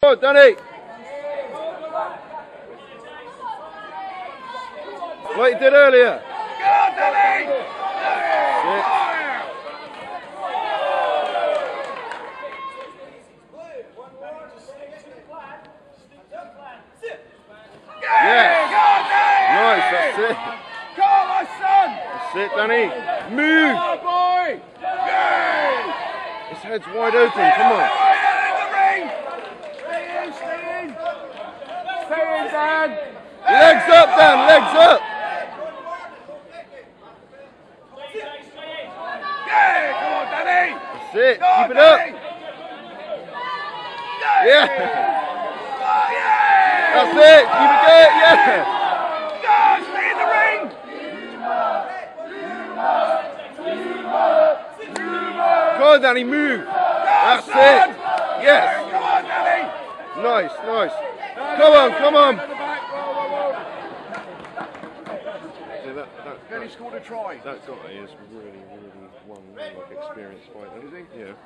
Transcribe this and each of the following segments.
Oh, Danny! Like you did earlier. Go on, Danny! Yeah! Go on, Danny! Nice, that's it. Come on, my son! That's it, Danny. Move! Come on, boy! Yay! His head's wide open, come on. Stay in, stay in! Stay in, Dan! Legs up, Dan, legs up! Yeah, come on, Danny! That's it, Go on, keep it up! Danny! Yeah! Oh, yeah! That's it, keep it going, yeah! Go, stay in the ring! Go on, Danny, move! That's son! it! Yes! Come on, Danny! Nice, nice. Come on, come on! Then he scored a try. That guy is really one like experienced fighter. Is he? Yeah.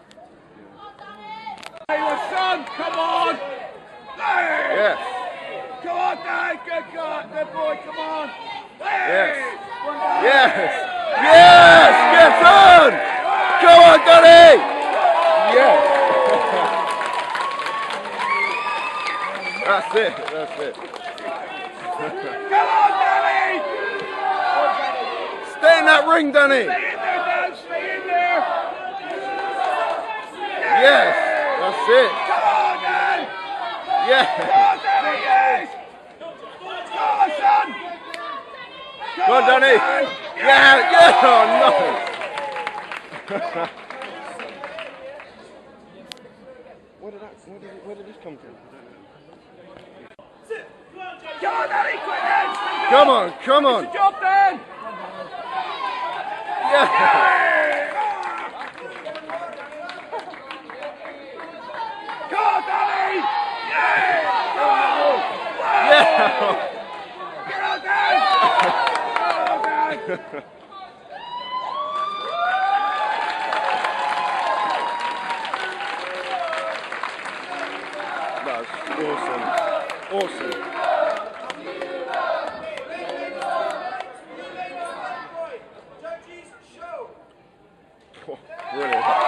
Hey, my son, come on! Hey! Yes. Come on, Dad, good boy, come on! Hey! Yes. Yes. Yes. Get on! Go on, Danny! Yes. That's it. That's it. Come on, Danny! Stay in that ring, Danny. Stay in there, Dad, stay in there! Yes. That's it. Come on, Dad! Yes. Come on, Danny, yes! Come on, son! Go on, Danny. Dad. Yeah. Yeah. Oh, nice. Where did this come from? Come on, Danny, quick, Dad! Come on, come on. Good job, Dan! Yeah. Come on, Danny! Yeah! Yeah. Get out, Dan! Go, Dan! That's awesome. Awesome. Oh, brilliant.